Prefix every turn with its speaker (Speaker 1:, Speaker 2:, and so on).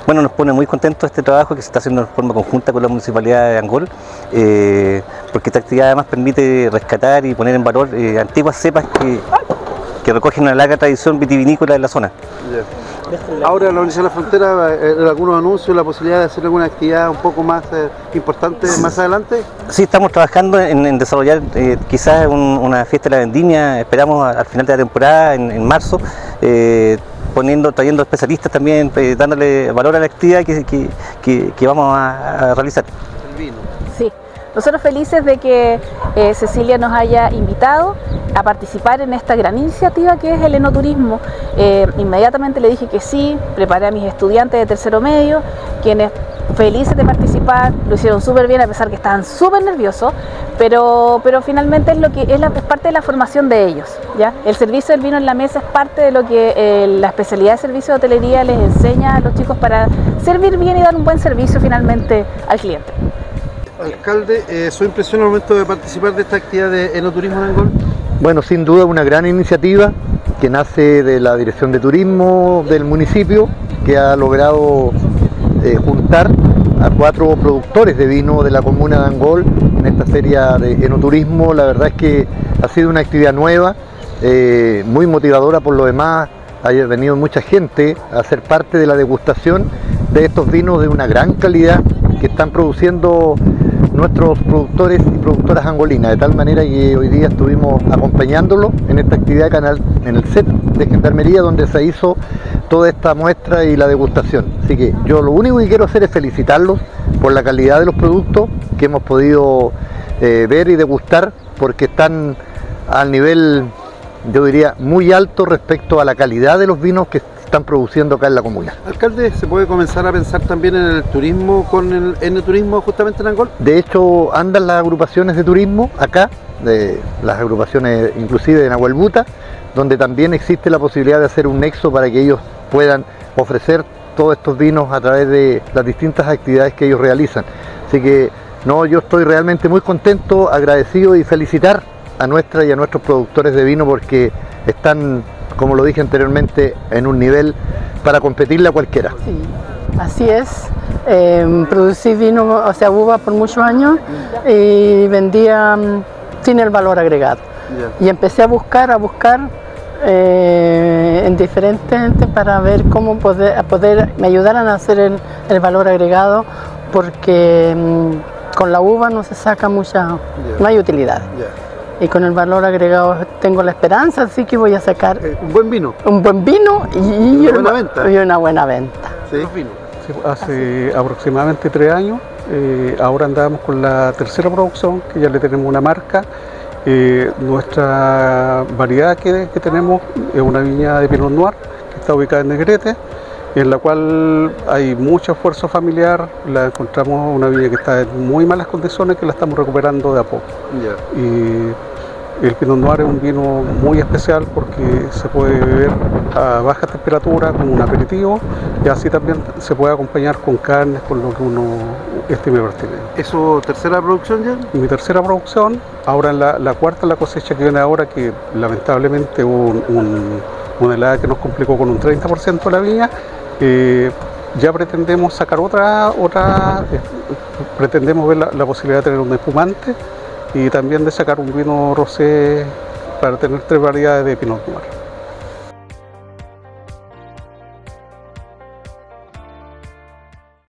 Speaker 1: Bueno, nos pone muy contentos este trabajo que se está haciendo de forma conjunta con la Municipalidad de Angol, porque esta actividad además permite rescatar y poner en valor antiguas cepas que recogen una larga tradición vitivinícola en la zona.
Speaker 2: Ahora la Universidad de la Frontera, algunos anuncios, la posibilidad de hacer alguna actividad un poco más importante más adelante.
Speaker 1: Sí, estamos trabajando en desarrollar quizás una fiesta de la vendimia, esperamos al final de la temporada, en marzo, trayendo especialistas también, dándole valor a la actividad que vamos a realizar.
Speaker 2: El vino.
Speaker 3: Sí, nosotros felices de que Cecilia nos haya invitado a participar en esta gran iniciativa que es el enoturismo. Inmediatamente le dije que sí, preparé a mis estudiantes de tercero medio, quienes felices de participar, lo hicieron súper bien a pesar que estaban súper nerviosos, pero finalmente es parte de la formación de ellos, ¿ya? El servicio del vino en la mesa es parte de lo que la especialidad de servicio de hotelería les enseña a los chicos para servir bien y dar un buen servicio finalmente al cliente.
Speaker 2: Alcalde, ¿su impresión al momento de participar de esta actividad de enoturismo en Angol?
Speaker 4: Bueno, sin duda una gran iniciativa que nace de la Dirección de Turismo del municipio, que ha logrado juntar a 4 productores de vino de la comuna de Angol en esta feria de enoturismo. La verdad es que ha sido una actividad nueva, muy motivadora por lo demás. Ha venido mucha gente a ser parte de la degustación de estos vinos de una gran calidad que están produciendo nuestros productores y productoras angolinas, de tal manera que hoy día estuvimos acompañándolo en esta actividad en el set de Gendarmería, donde se hizo toda esta muestra y la degustación. Así que yo lo único que quiero hacer es felicitarlos por la calidad de los productos que hemos podido ver y degustar, porque están al nivel, yo diría, muy alto respecto a la calidad de los vinos que están produciendo acá en la comuna.
Speaker 2: Alcalde, ¿se puede comenzar a pensar también en el turismo con el enoturismo justamente en Angol?
Speaker 4: De hecho, andan las agrupaciones de turismo acá, de las agrupaciones inclusive de Nahuelbuta, donde también existe la posibilidad de hacer un nexo para que ellos puedan ofrecer todos estos vinos a través de las distintas actividades que ellos realizan. Así que yo estoy realmente muy contento, agradecido y felicitar a nuestra y a nuestros productores de vino porque están, como lo dije anteriormente, en un nivel para competirle a cualquiera.
Speaker 5: Sí, así es. Producí vino, o sea, uvas por muchos años y vendía sin el valor agregado. Y empecé a buscar en diferentes entes para ver cómo me ayudaran a hacer el valor agregado, porque con la uva no se saca no hay utilidad. Y con el valor agregado tengo la esperanza, así que voy a sacar
Speaker 2: un buen vino.
Speaker 5: Un buen vino y una buena venta.
Speaker 2: ¿Sí?
Speaker 6: Sí, hace aproximadamente 3 años, ahora andamos con la tercera producción, que ya le tenemos una marca. Nuestra variedad que tenemos es una viña de Pinot Noir, que está ubicada en Negrete, en la cual hay mucho esfuerzo familiar. La encontramos una viña que está en muy malas condiciones, que la estamos recuperando de a poco. Y el Pinot Noir es un vino muy especial porque se puede beber a baja temperatura como un aperitivo, y así también se puede acompañar con carnes, con lo que uno estime pertinente.
Speaker 2: ¿Es su tercera producción ya?
Speaker 6: Mi tercera producción, ahora la cuarta, la cosecha que viene ahora, que lamentablemente hubo una helada que nos complicó con un 30% de la viña. Ya pretendemos sacar pretendemos ver la posibilidad de tener un espumante y también de sacar un vino rosé para tener 3 variedades de Pinot Noir.